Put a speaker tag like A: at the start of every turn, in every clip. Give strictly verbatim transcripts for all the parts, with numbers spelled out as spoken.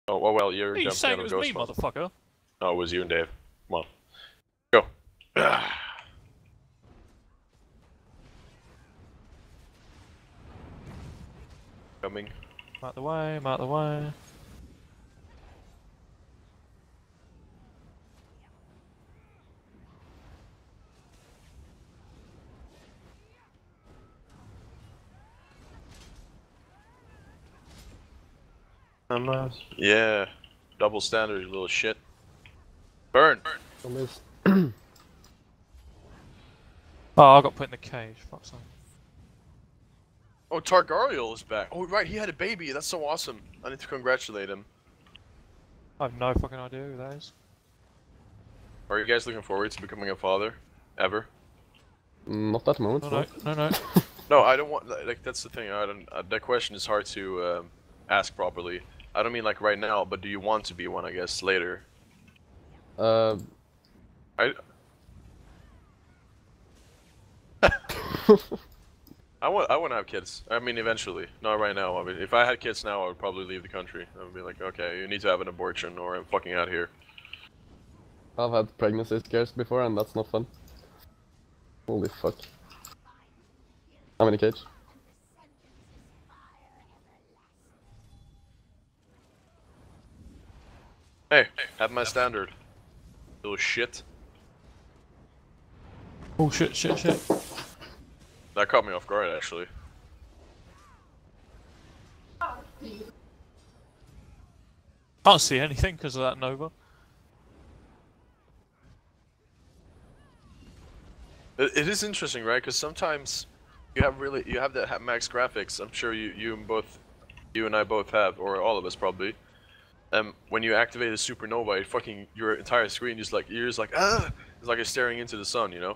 A: Oh, well, well, you're
B: Hey, you
A: jumping
B: saying
A: out
B: it
A: of
B: was me,
A: Ghost
B: motherfucker?
A: Oh, it was you and Dave. Come on. Go. Coming.
B: I'm out the way, I'm out the way.
A: Um, yeah. Double standard, you little shit. Burn!
C: Almost.
B: Oh, I got put in the cage, fuck's sake.
A: Oh, Targaryen is back. Oh, right, he had a baby. That's so awesome. I need to congratulate him.
B: I have no fucking idea who that is.
A: Are you guys looking forward to becoming a father? Ever?
C: Not that moment.
B: No, no, no, no.
A: No, I don't want. Like, that's the thing. I don't. Uh, that question is hard to um, ask properly. I don't mean like right now, but do you want to be one? I guess later.
C: Uh.
A: I. I want. I want to have kids. I mean, eventually. Not right now. I mean, if I had kids now, I would probably leave the country. I would be like, okay, you need to have an abortion, or I'm fucking out here.
C: I've had pregnancy scares before, and that's not fun. Holy fuck. I'm in a cage.
A: Hey, have my standard. Little shit.
B: Oh shit, shit, shit.
A: That caught me off guard, actually.
B: Can't see anything because of that Nova.
A: It, it is interesting, right? Because sometimes you have really you have that max graphics. I'm sure you you and both, you and I both have, or all of us probably. Um, when you activate a supernova, it fucking your entire screen just like you're just like ah, it's like you're staring into the sun, you know.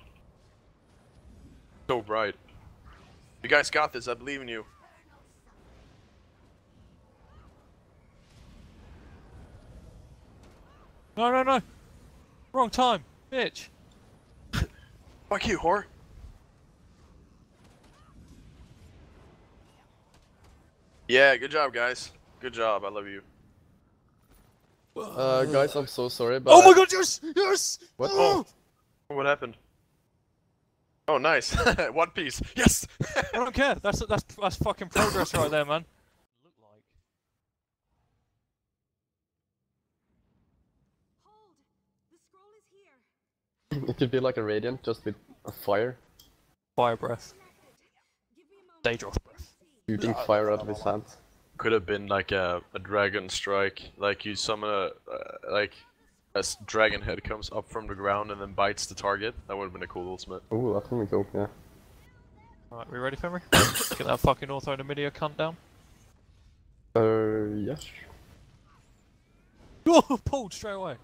A: So bright. You guys got this. I believe in you.
B: No, no, no. Wrong time, bitch.
A: Fuck you, whore. Yeah, good job, guys. Good job. I love you.
C: Uh, guys, I'm so sorry, but.
B: Oh my god, yes! Yes!
C: What?
A: Oh, what happened? Oh, nice. One Piece. Yes.
B: I don't care. That's that's that's fucking progress right there, man. Look like.
D: Hold! The scroll is here.
C: It could be like a radiant, just with a fire.
B: Fire breath.
D: Give me a moment.
B: Daedroth breath.
C: Shooting fire out of his hands.
A: Could have been like a, a dragon strike, like you summon a, uh, like, a s- dragon head comes up from the ground and then bites the target. That would have been a cool ultimate.
C: Oh, that's gonna be cool, yeah.
B: Alright, we ready, Fenry? Get that fucking Ortho Nvidia cunt down.
C: Uh, yes.
B: Oh, pulled straight away.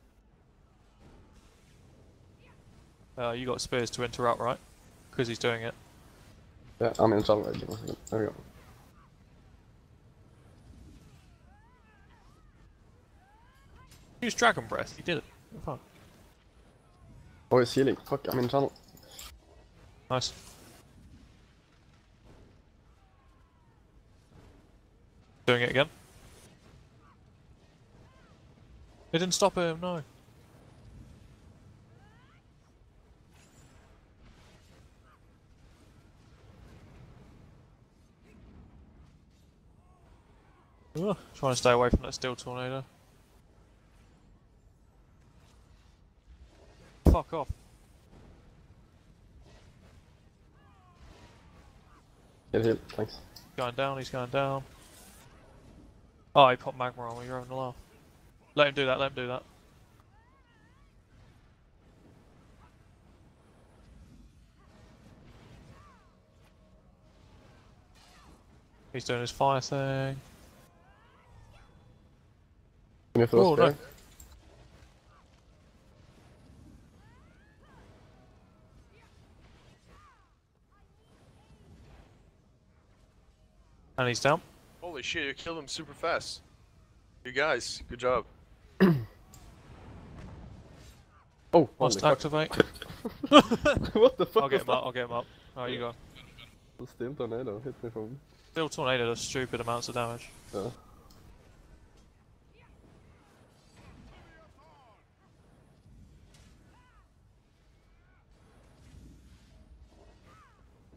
B: Uh, you got spears to interrupt, right? Because he's doing it.
C: Yeah, I'm in jungle. Give me a second. There we go.
B: Use Dragon Breath, he did it. Fuck.
C: Oh, he's healing. Fuck, I'm in channel.
B: Nice. Doing it again. It didn't stop him, no. Ugh, trying to stay away from that steel tornado. Fuck off.
C: Get healed, thanks.
B: Going down, he's going down. Oh, he popped magma on me, you're having a laugh. Let him do that, let him do that. He's doing his fire thing.
C: Can you throw
B: Oh,
C: a spear?
B: no. And he's down.
A: Holy shit, you killed him super fast. You guys, good job.
C: Oh,
B: Must
C: holy
B: activate.
C: fuck. What the fuck
B: I'll get
C: was
B: him up,
C: that?
B: I'll get him up. Alright, you go.
C: The steel tornado hit me from...
B: Steel tornado does stupid amounts of damage.
C: Yeah.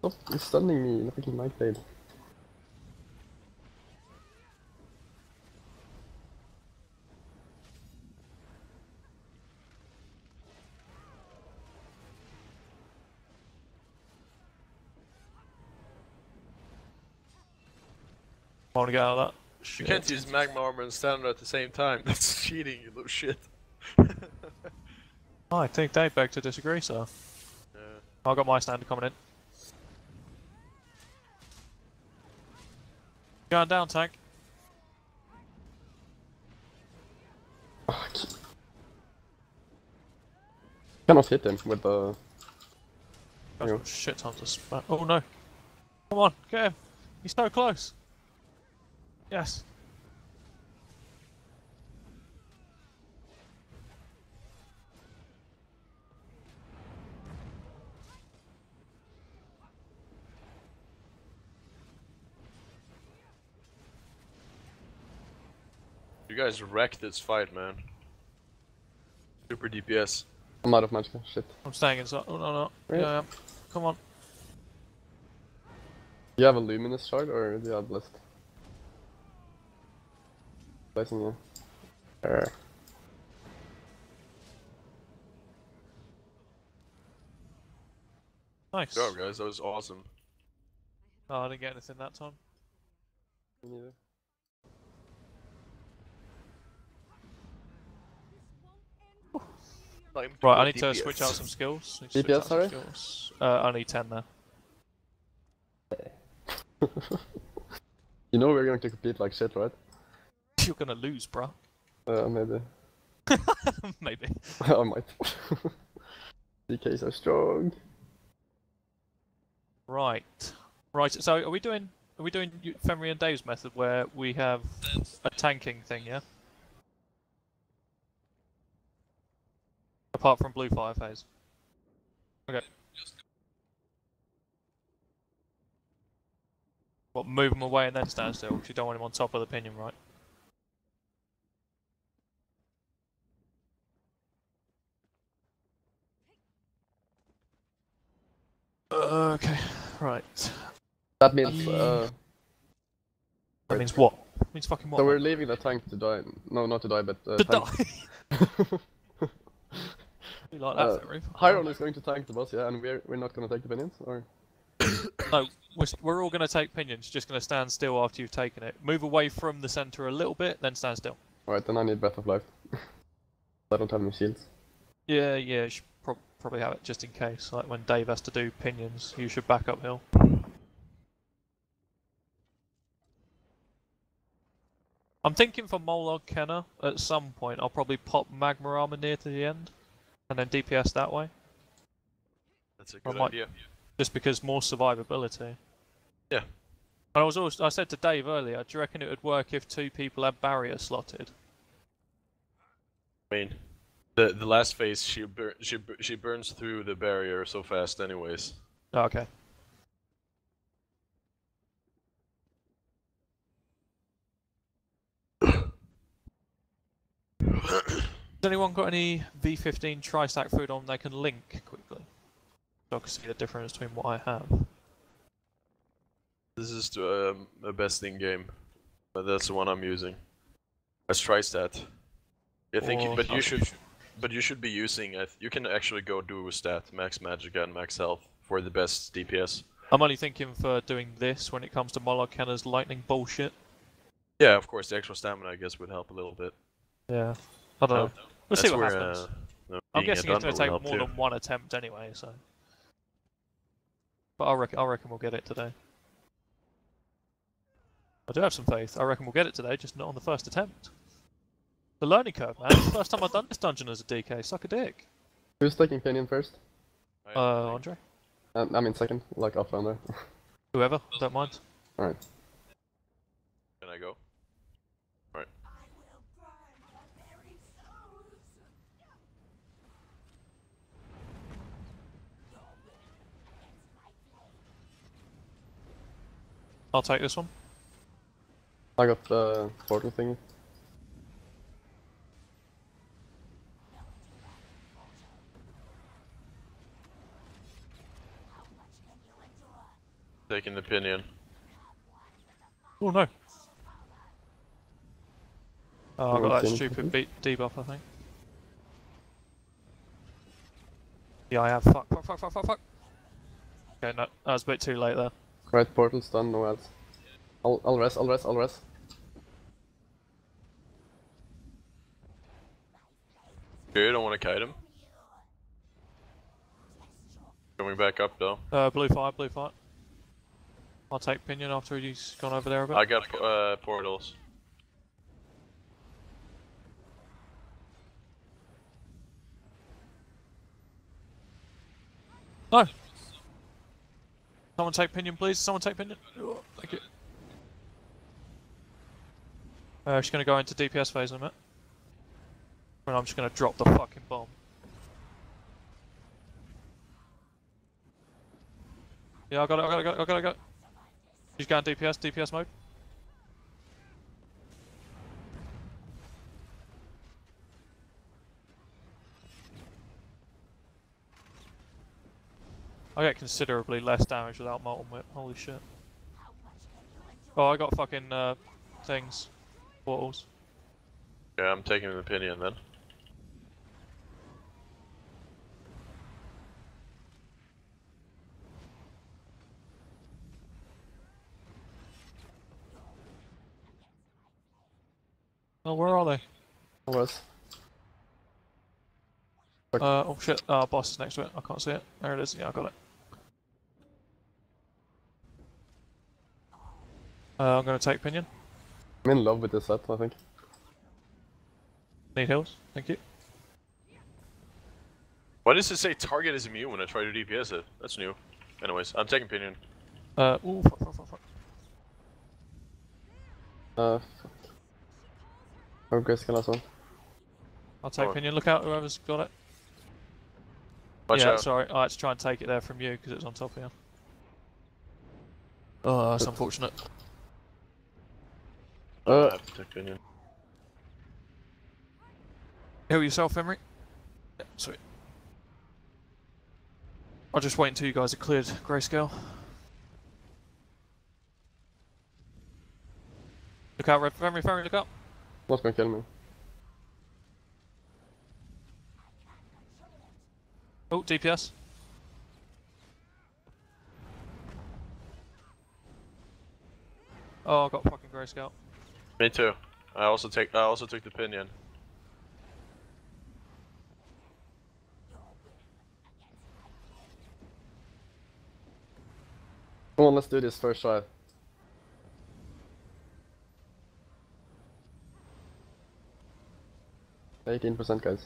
C: Stop stunning me, the fucking Night Blade.
B: I want to get out of that.
A: You
B: Shit.
A: can't use magma armor and standard at the same time. That's cheating, you little shit.
B: Oh, I think they beg to disagree, so.
A: Yeah.
B: I got my standard coming in. Going down, tank.
C: Fuck. Cannot hit him with the...
B: That's
C: Yeah.
B: got shit tons of spam. Oh no. Come on, get him. He's so close. Yes.
A: You guys wrecked this fight, man. Super D P S.
C: I'm out of magic, shit.
B: I'm staying inside. Oh no, no.
C: Really?
B: Yeah, yeah. Come on.
C: Do you have a luminous shard or do you have blessed? Placing you. There.
B: Nice.
A: Go, guys, that was awesome.
B: Oh, I didn't get anything that time.
C: Me neither.
A: Like,
B: Right,
A: what
B: I need to
A: D P S?
B: switch out some skills. Need to
C: D P S,
B: switch out some
C: sorry?
B: skills. Uh, I need ten now.
C: You know we're going to compete like shit, right?
B: You're gonna lose, bro.
C: Uh, maybe.
B: Maybe.
C: I might. D Ks are strong.
B: Right. Right, so are we doing are we doing Fenrir and Dave's method where we have a tanking thing, yeah? Apart from blue fire phase. Okay. What, move him away and then stand still, because you don't want him on top of the pinion, right? Uh, okay, right.
C: That means, uh...
B: That means what? That means fucking what?
C: So we're
B: man?
C: leaving the tank to die. No, not to die, but... Uh,
B: To
C: tank.
B: die! You like that,
C: Uh,
B: Fenrir?
C: Hiron is going to tank the boss, yeah, and we're we're not going to take the pinions, or...
B: No, we're, we're all going to take pinions, just going to stand still after you've taken it. Move away from the centre a little bit, then stand still.
C: Alright, then I need Breath of Life. I don't have any shields.
B: Yeah, yeah, you should prob probably have it just in case. Like when Dave has to do pinions, you should back uphill. I'm thinking for Molog Kenner, at some point I'll probably pop Magma Armor near to the end, and then D P S that way.
A: That's a
B: I
A: good
B: might-
A: idea.
B: Just because more survivability.
A: Yeah.
B: And I was also, I said to Dave earlier, do you reckon it would work if two people had barrier slotted?
A: I mean, the the last phase she bur she bur she burns through the barrier so fast, anyways.
B: Oh, okay. Has anyone got any V fifteen tri-stack food on they can link quickly? So I can see the difference between what I have.
A: This is the um, the best in game, but that's the one I'm using. Let's try stat. I think,
B: Or-
A: but you should, but you should be using. Uh, you can actually go do a stat, max magic and max health for the best D P S.
B: I'm only thinking for doing this when it comes to Molog Kenner's lightning bullshit.
A: Yeah, of course, the extra stamina I guess would help a little bit.
B: Yeah. I don't know. We'll
A: That's
B: see what
A: where,
B: happens.
A: Uh, no,
B: I'm
A: being a
B: guessing it's going
A: Dunmer
B: to take
A: will
B: more
A: help
B: than one attempt anyway, so. But I reckon, I reckon we'll get it today. I do have some faith. I reckon we'll get it today, just not on the first attempt. The learning curve, man. First time I've done this dungeon as a D K. Suck a dick.
C: Who's taking pinion first?
A: too.
B: Uh, Andre?
C: Uh, I mean second, like off round there.
B: Whoever, don't mind.
C: Alright.
A: Can I go? Alright.
B: I'll take this one.
C: I got the portal thingy.
A: Taking the pinion.
B: Oh no. Oh, I
C: Oh,
B: got that
C: it's
B: stupid beat debuff, I think. Yeah, I have. Fuck, fuck, fuck, fuck, fuck, fuck. Okay, no, that was a bit too late there.
C: Right, portal's done, no ads. I'll, I'll rest, I'll rest, I'll rest.
A: Okay, you don't want to kite him. Coming back up though.
B: Uh, blue fire, blue fire. I'll take pinion after he's gone over there a bit.
A: I got uh, portals.
B: No! Someone take pinion, please. Someone take pinion. Oh, thank you. Uh, she's gonna go into D P S phase in a minute. And I'm just gonna drop the fucking bomb. Yeah, I got it, I got it, I got it, I got it, I got it. She's going D P S, D P S mode. I get considerably less damage without Molten Whip, holy shit. Oh, I got fucking, uh, things. Portals.
A: Yeah, I'm taking the pinion then.
B: Oh, where are they?
C: I'll rest.
B: Uh, oh shit, uh, boss is next to it, I can't see it. There it is, yeah, I got it. Uh, I'm gonna take pinion.
C: I'm in love with this set, I think.
B: Need heals, thank you.
A: Why does it say target is immune when I try to D P S it? That's new. Anyways, I'm taking pinion.
B: Uh, ooh, fuck, fuck, fuck, fuck.
C: Uh, fuck. Oh, Grayscale as well.
B: I'll take
A: Oh.
B: pinion, look out, whoever's got it.
A: Watch
B: yeah,
A: out.
B: sorry, I had to try and take it there from you because it was on top of you. Oh, that's unfortunate.
A: Oh,
C: Uh.
A: I have to take pinion.
B: Heal yourself, Emery. Yeah, sweet. I'll just wait until you guys are cleared, Grayscale. Look out, Emery, Emery, look out.
C: Not gonna kill me.
B: Oh, D P S. Oh, I got fucking Grayscale.
A: Me too. I also take. I also took the pinion.
C: Come on, let's do this first try. eighteen percent, guys.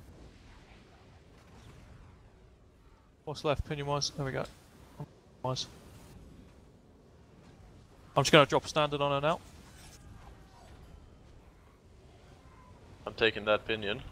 B: What's left, pinion wise? There we go. Wise. I'm just gonna drop standard on her now.
A: I'm taking that pinion.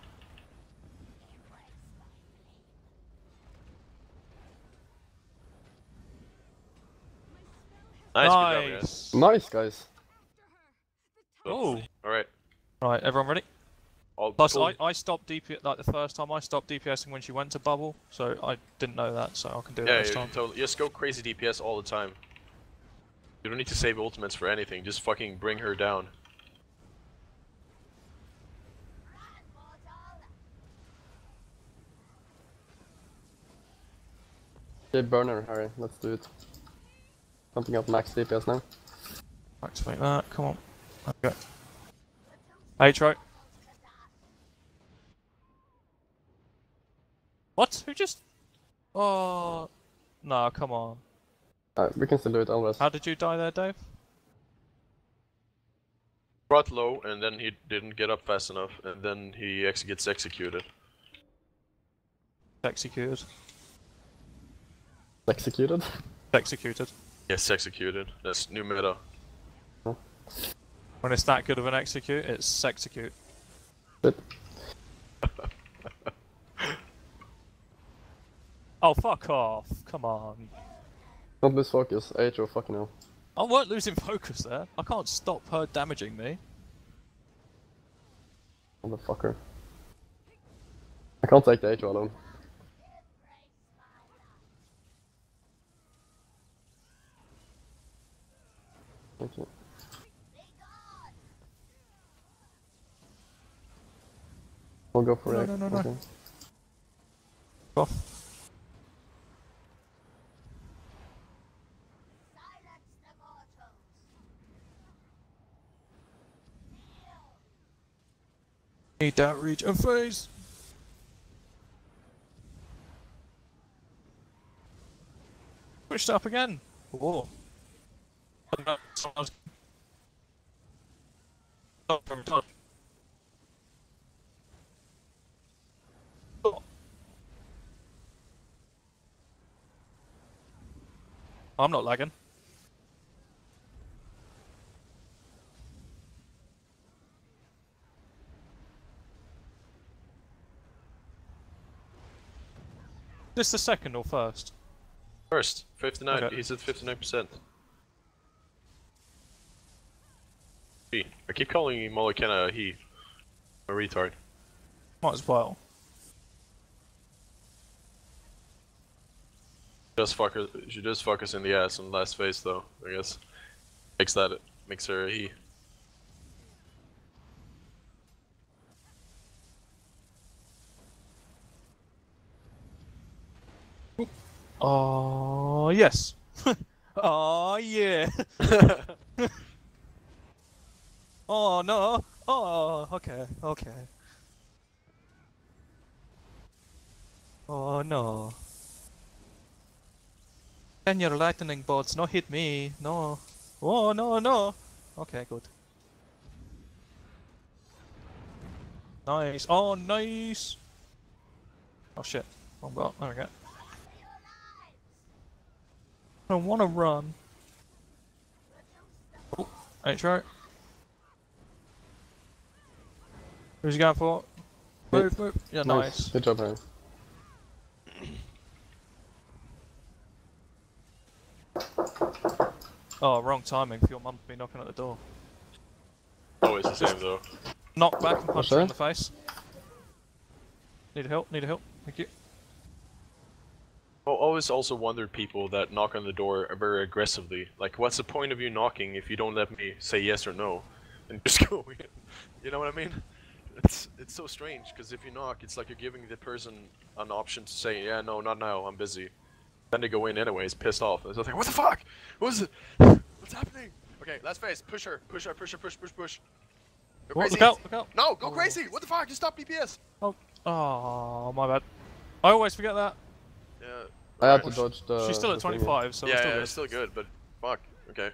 A: Nice. Good job, guys.
B: Nice.
C: Nice, guys.
B: Oh.
A: All right.
B: Right, everyone ready?
A: All
B: Plus,
A: pull-
B: I, I stopped D P S, like the first time I stopped DPSing when she went to bubble, so I didn't know that, so I can do
A: Yeah,
B: that this
A: you
B: time.
A: totally. Just go crazy D P S all the time. You don't need to save ultimates for anything. Just fucking bring her down.
C: Okay, burner, Harry. Let's do it. Something up max D P S now.
B: Activate that, come on. Okay. H right. What? Who just... Oh... No, come on.
C: Uh, we can still do it, I'll rest.
B: How did you die there, Dave?
A: Brought low, and then he didn't get up fast enough, and then he ex gets executed.
B: Executed.
C: Executed?
B: Executed.
A: Yes, executed. That's new meta.
B: When it's that good of an execute, it's sexecute.
C: Shit.
B: Oh, fuck off. Come on.
C: Don't lose focus. H O, fucking hell.
B: I weren't losing focus there. I can't stop her damaging me.
C: Motherfucker. I can't take the H O alone. Thank you. We'll go for
B: No,
C: it.
B: no, no, no.
C: Okay.
B: Go. Need that reach and phase. Switched up again. Whoa. Oh, no, someone's- Oh, from top. Oh. I'm not lagging. This the second or first?
A: First, fifty-nine.
B: Okay.
A: He's at fifty-nine percent. He. I keep calling him Molokena he. A retard.
B: Might as well.
A: Just fuck her. She just fuck us in the ass on the last phase, though. I guess makes that it makes her a he.
B: Oh yes. Oh yeah. Oh no. Oh okay. Okay. Oh no. Can your lightning bolts not hit me? No. Oh no no. Okay, good. Nice. Oh nice. Oh shit. Oh well. There we go. I don't want to run. Oh, H R. Who's he going for? Move, move. Yeah, nice.
C: Good job, Harry.
B: Oh, wrong timing for your mum to be knocking at the door.
A: Always the same though.
B: Knock back and punch
C: What's
B: her in
C: that?
B: the face. Need help, need help. Thank you.
A: I always also wondered people that knock on the door very aggressively. Like, what's the point of you knocking if you don't let me say yes or no, and just go in? You know what I mean? It's it's so strange because if you knock, it's like you're giving the person an option to say, yeah, no, not now, I'm busy. Then they go in anyways, pissed off. And so like, what the fuck? What is it? What's happening? Okay, last phase. Push her. Push her. Push her. Push. Push. Push. Go
B: Oh,
A: crazy.
B: look out! Look out!
A: No, go
B: Oh.
A: crazy. What the fuck? You stop D P S.
B: Oh, oh, my bad. I always forget that.
A: Yeah.
C: I had to
A: alright.
C: dodge the.
B: She's still
C: the
B: at
C: thingy.
B: twenty-five, so
A: Yeah,
B: we're still
A: yeah,
B: good.
A: it's still good, but fuck. Okay.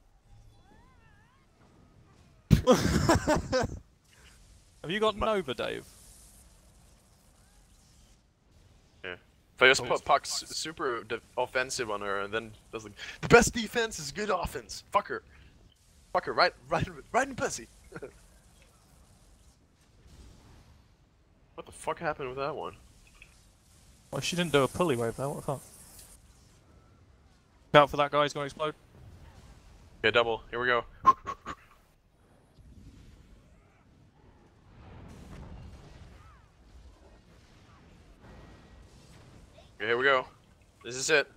B: Have you got
A: Ma-
B: Nova, Dave?
A: Yeah. If I just
B: Oh.
A: put Puck's super de offensive on her and then does like, the best defense is good offense. Fuck her. Fuck her. Right, right, right in pussy. What the fuck happened with that one?
B: Well, she didn't do a pulley wave there, what the fuck? Look out for that guy, he's gonna explode.
A: Okay, double. Here we go. Okay, here we go. This is it.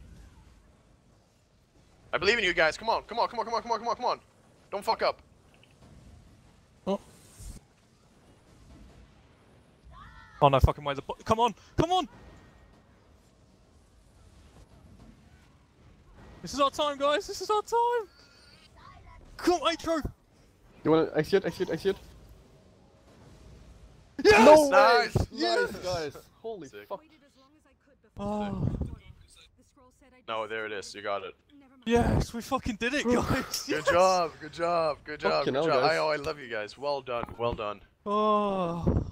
A: I believe in you guys. Come on, come on, come on, come on, come on, come on, come on. Don't fuck up.
B: Oh. Oh no, fucking way the bo- Come on! Come on! This is our time, guys! This is our time! Come on, Atro!
C: You wanna execute, execute, execute?
B: Yes!
C: No
A: Nice!
C: way!
B: Yes!
C: Nice, guys. Holy
A: Sick.
C: fuck.
D: Waited as long as I could before.
B: Oh.
D: The scroll said I'd
A: No, there it is. You got it.
D: Never mind.
B: Yes, we fucking did it, guys!
A: Good
B: Yes!
A: job, good job, good job,
C: Fucking
A: good
C: hell,
A: job.
C: guys.
A: I, oh, I love you guys. Well done, well done.
B: Oh.